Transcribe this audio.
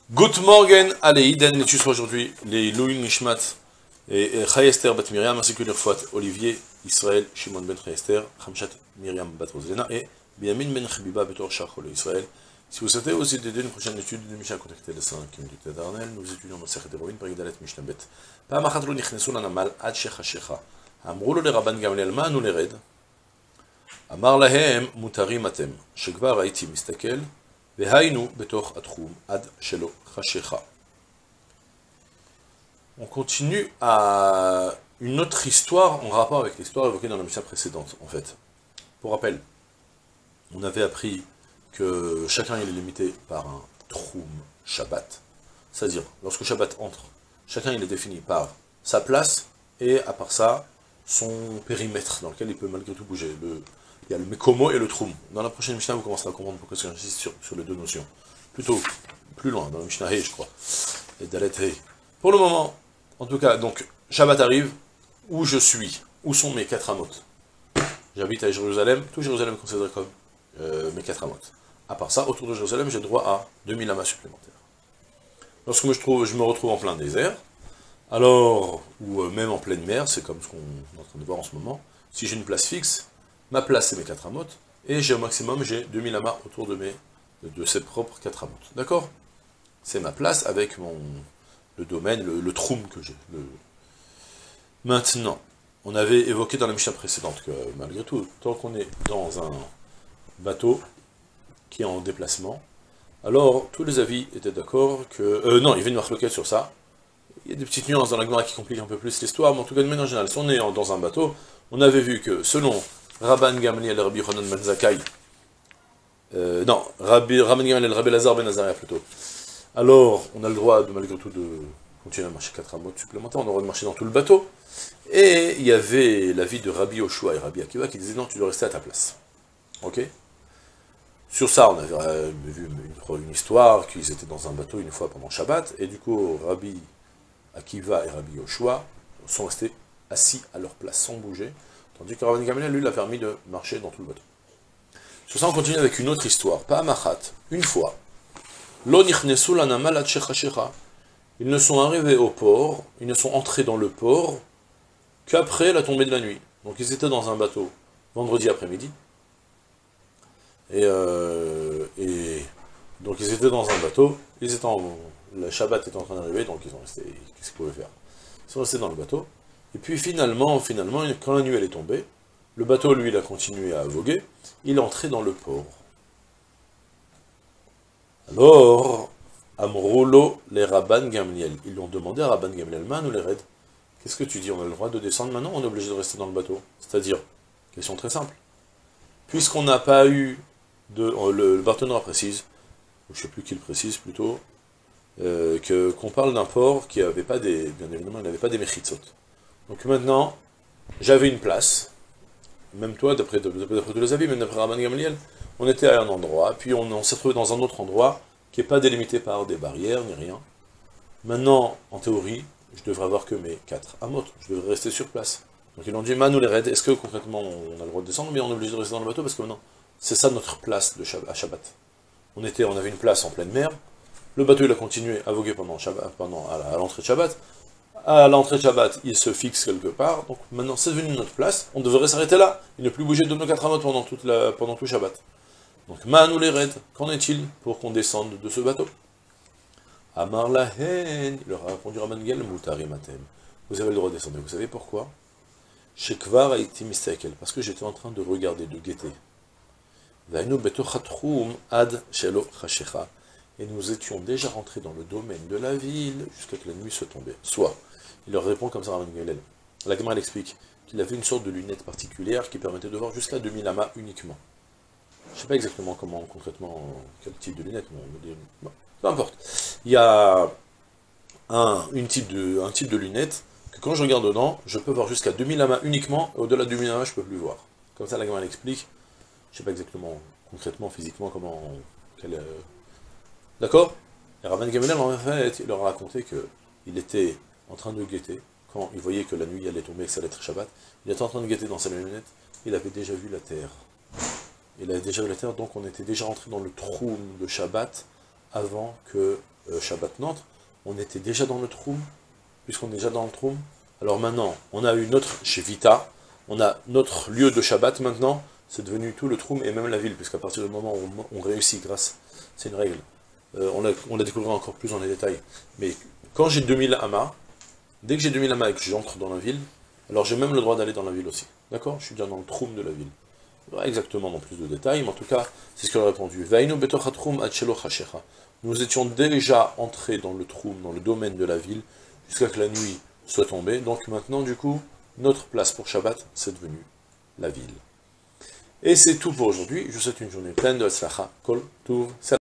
Good morning, allez, Iden, tu sois aujourd'hui les Louis Nishmat et Chayester Bat Miriam, ainsi que les Fouat Olivier, Israël, Shimon Ben Chayester, Hamshat Miriam Bat Roselena et Biamin Ben Chabiba Betor Shachol Israël. Si vous souhaitez aussi d'aider une prochaine étude de Mishnah, contactez le 5 minutes d'Arnel, nous étudions dans Sechet Héroïne par Igdalet Mishnah Bet. פעם אחת לא נכנסו לנמל עד שחשיכה. אמרו לו לרבן גמליאל, מה אנו נרד? אמר להם, מותרים אתם, שכבר הייתי מסתכל, והיינו בתוך התחום עד שלא חשיכה. On continue à une autre histoire en rapport avec l'histoire évoquée dans la Mishnah précédente, en fait. Pour rappel, on avait appris que chacun il est limité par un Troum Shabbat, c'est-à-dire, lorsque Shabbat entre, chacun il est défini par sa place, et à part ça, son périmètre dans lequel il peut malgré tout bouger. Il y a le Mekomo et le Troum. Dans la prochaine Mishnah, vous commencerez à comprendre pourquoi j'insiste sur les deux notions. Plutôt, plus loin, dans la Mishnah Hei, je crois. Et Dalet Hei. Pour le moment, en tout cas, donc, Shabbat arrive, où je suis, où sont mes 4 amot. J'habite à Jérusalem, tout Jérusalem est considéré comme mes 4 amot. À part ça, autour de Jérusalem, j'ai droit à 2000 amas supplémentaires. Lorsque je me retrouve en plein désert, alors, ou même en pleine mer, c'est comme ce qu'on est en train de voir en ce moment, si j'ai une place fixe, ma place c'est mes 4 amot, et j'ai au maximum, j'ai 2000 amas autour de ses propres 4 amot. D'accord? C'est ma place avec le domaine, le troum que j'ai. Maintenant, on avait évoqué dans la Mishnah précédente que malgré tout, tant qu'on est dans un bateau qui est en déplacement, alors tous les avis étaient d'accord que... non, il y avait une marloquette sur ça. Il y a des petites nuances dans la Gemara qui compliquent un peu plus l'histoire, mais en tout cas de manière générale, si on est dans un bateau, on avait vu que selon Rabban Gamliel Rabbi Yochanan ben Zakkai, Rabban Gamliel Rabbi Lazar ben Azaria plutôt, alors on a le droit de malgré tout de continuer à marcher 4 amot supplémentaires, on a le droit de marcher dans tout le bateau, et il y avait l'avis de Rabbi Yoshua et Rabbi Akiva qui disaient non, tu dois rester à ta place. Ok? Sur ça, on avait vu une histoire qu'ils étaient dans un bateau une fois pendant Shabbat, et du coup Rabbi Akiva et Rabbi Yoshua sont restés assis à leur place sans bouger, tandis que Rabban Gamliel, lui, l'a permis de marcher dans tout le bateau. Sur ça, on continue avec une autre histoire. Pa'amachat, une fois, lo nichnesu lanamal ad shechashecha. Ils ne sont arrivés au port, ils ne sont entrés dans le port qu'après la tombée de la nuit. Donc ils étaient dans un bateau vendredi après-midi, et donc ils étaient dans un bateau, le Shabbat était en train d'arriver, donc ils ont resté, qu'est-ce qu'ils pouvaient faire? Ils sont restés dans le bateau, et puis finalement, quand la nuit elle est tombée, le bateau, lui, il a continué à voguer, il est entré dans le port. Alors, Amroulo, les Rabban Gamliel, ils lui ont demandé à Rabban Gamliel, Man ou les Red, qu'est-ce que tu dis, on a le droit de descendre maintenant, on est obligé de rester dans le bateau? C'est-à-dire, question très simple, puisqu'on n'a pas eu le Barthénora précise, ou je ne sais plus qui le précise plutôt, qu'on parle d'un port qui n'avait pas bien évidemment, il n'avait pas des mechitzot. Donc maintenant, j'avais une place, même toi, d'après tous les avis, même d'après Rabban Gamliel, on était à un endroit, puis on s'est retrouvé dans un autre endroit, qui n'est pas délimité par des barrières, ni rien. Maintenant, en théorie, je devrais avoir que mes 4 amot, je devrais rester sur place. Donc ils ont dit, Manou les raids, est-ce que concrètement on a le droit de descendre, mais on est obligé de rester dans le bateau, parce que maintenant, c'est ça notre place à Shabbat. On avait une place en pleine mer, le bateau il a continué à voguer à l'entrée de Shabbat, à l'entrée de Shabbat, il se fixe quelque part, donc maintenant c'est devenu notre place, on devrait s'arrêter là, et ne plus bouger de nos 4 amot pendant tout Shabbat. Donc, Ma'anou les raids, qu'en est-il pour qu'on descende de ce bateau? Amar la haine, il leur a répondu Rabban Gamliel, Moutarim atem. Vous avez le droit de descendre, vous savez pourquoi? Shekvar haiti mistakel, parce que j'étais en train de regarder, de guetter. Vainu betochatrum ad shelo chashecha. Et nous étions déjà rentrés dans le domaine de la ville jusqu'à que la nuit se tombait. Soit, il leur répond comme ça Rabban Gamliel. La Gemara explique qu'il avait une sorte de lunette particulière qui permettait de voir jusqu'à 2000 amas uniquement. Je ne sais pas exactement concrètement, quel type de lunette, mais bon, peu importe. Il y a un type de lunette que quand je regarde dedans, je peux voir jusqu'à 2000 amas uniquement, et au-delà de 2000 amas, je ne peux plus voir. Comme ça, la Gemara l'explique. Je ne sais pas exactement, concrètement, physiquement, D'accord? Et Rabban Gamliel, en fait, il leur a raconté qu'il était en train de guetter, quand il voyait que la nuit allait tomber, que ça allait être Shabbat, il était en train de guetter dans sa lunette, il avait déjà vu la terre. Il avait déjà vu la terre, donc on était déjà rentré dans le trou de Shabbat avant que Shabbat Nantes, on était déjà dans le Troum, puisqu'on est déjà dans le Troum. Alors maintenant, on a eu notre Shevita, on a notre lieu de Shabbat maintenant, c'est devenu tout le Troum et même la ville, puisqu'à partir du moment où on réussit grâce, c'est une règle, on la découvrira encore plus dans les détails, mais quand j'ai 2000 amas, dès que j'ai 2000 amas et que j'entre dans la ville, alors j'ai même le droit d'aller dans la ville aussi, d'accord? Je suis déjà dans le Troum de la ville. Pas exactement dans plus de détails, mais en tout cas, c'est ce qu'elle a répondu. Nous étions déjà entrés dans le Troum, dans le domaine de la ville, jusqu'à que la nuit soit tombée. Donc maintenant, du coup, notre place pour Shabbat, c'est devenu la ville. Et c'est tout pour aujourd'hui. Je vous souhaite une journée pleine de Hatzlacha, Kol Tuv.